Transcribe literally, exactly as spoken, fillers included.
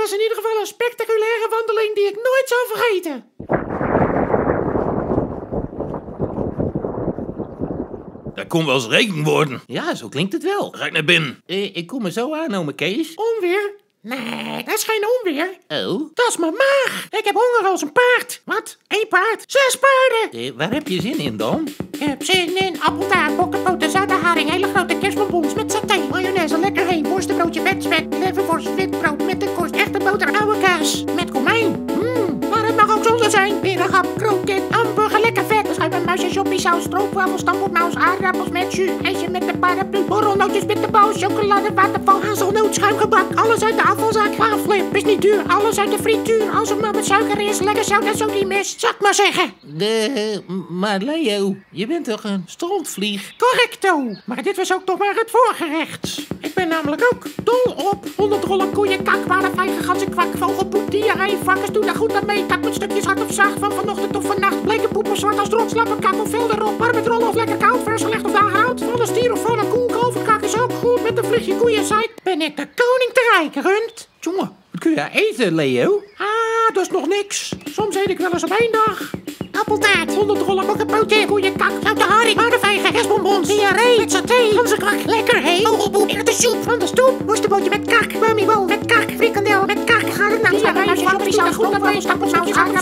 was in ieder geval een spectaculaire wandeling die ik nooit zal vergeten. Dat kon wel eens regen worden. Ja, zo klinkt het wel. Ga ik naar binnen. Eh, ik kom er zo aan, ome Kees. Onweer? Nee, dat is geen onweer. Oh? Dat is mijn maag. Ik heb honger als een paard. Wat? Eén paard? Zes paarden. Eh, waar heb je zin in dan? Ik heb zin in appeltaart, bokkenpoten, zoute haring, hele grote kerstbonbons met saté, mayonaise, lekker heen, worstenbroodje, vet spek, leverworst, wit brood met de korst, echte boter, oude kaas, met komijn. Mmm, maar het mag ook zonder zijn. Berenhap, kroket, hamburger, lekker vet. Schuim en muisje, choppie, saus, stroopwafels, stampotmaus, aardappels met jus, ijsje met de paraplu, borrelnootjes, bitterbal, chocolade, waterval, hazelnoot, schuimgebak, alles uit de afvalzak. Waflip is niet duur, alles uit de frituur, als er maar met suiker is, lekker zout en zo die mis. Zal ik maar zeggen. De, maar Leo, je bent toch een strontvlieg? Correcto, maar dit was ook nog maar het voorgerecht. Ik ben namelijk ook dol op honderdrollen koeien, kak, paardenvijgen, ganzen, kwak, vogelpoep, diarree, vakkers, doe daar goed aan mee. Tak met stukjes hard of zacht van vanochtend of vannacht. Bleke poepen, zwart als dron, slappe kak of velden erop. Warm met rollen of lekker koud, vers gelegd of aangehoud. Van een stier of van een koe, kalverkak is ook goed. Met een vliegje koeienzeik ben ik de koning te rijk, rund. Jongen, wat kun je eten, Leo? Ah, dat is nog niks. Soms eet ik wel eens op één dag. Appeltaart, honderdrollen, bokkenpootje, koeienkak, zoute haring, paardenvijgen, kerstbonbons, diarree, met saté, ganzenkwak, lekker heen, vogelpoep, erwtensoep, van de stoep, worstenbroodje met kak, mummibol met kak, frikandel met kak, garnalen, diarree, choppie, saus, groentebrood, stampelsaus,